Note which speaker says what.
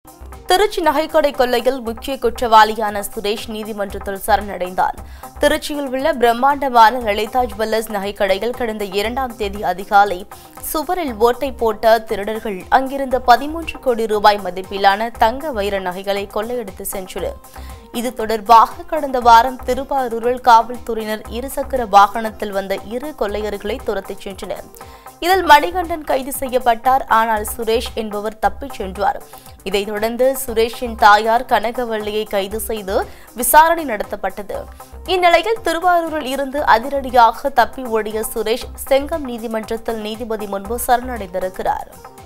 Speaker 1: திருச்சி நகைக்கடை கொள்ளையில் முக்கிய குற்றவாளியான சுரேஷ் நீதிமன்றத்தில் சரணடைந்தார். திருச்சியில் உள்ள பிரம்மாண்டமான லலிதா ஜுவல்லர்ஸ் நகைக்கடையில் கடந்த 2ஆம் தேதி அதிகாலை சுவரில் ஓட்டை போட்ட திருடர்கள் அங்கிருந்த 13 கோடி ரூபாய் மதிப்பிலான தங்க வைர நகைகளை கொள்ளையடித்து சென்றனர். இது தொடர்பாக கடந்த வாரம் திருவாரூரில் காவல்துறையினர் இருசக்கர வாகனத்தில் வந்த 2 கொள்ளையர்களை துரத்திச் சென்றனர். இதில் மணிகண்டன் கைது செய்யப்பட்டார். ஆனால் சுரேஷ் என்பவர் தப்பிச் சென்றார். இதைத் தொடர்ந்து சுரேஷின் தாயார் கனகவள்ளியை கைது செய்து விசாரணை நடத்தப்பட்டது. இந்நிலையில் திருவாரூரில் இருந்து அதிரடியாக தப்பி ஓடிய சுரேஷ் செங்கம் நீதிமன்றத்தில் நீதிபதி முன்பு சரணடைந்திருக்கிறார்.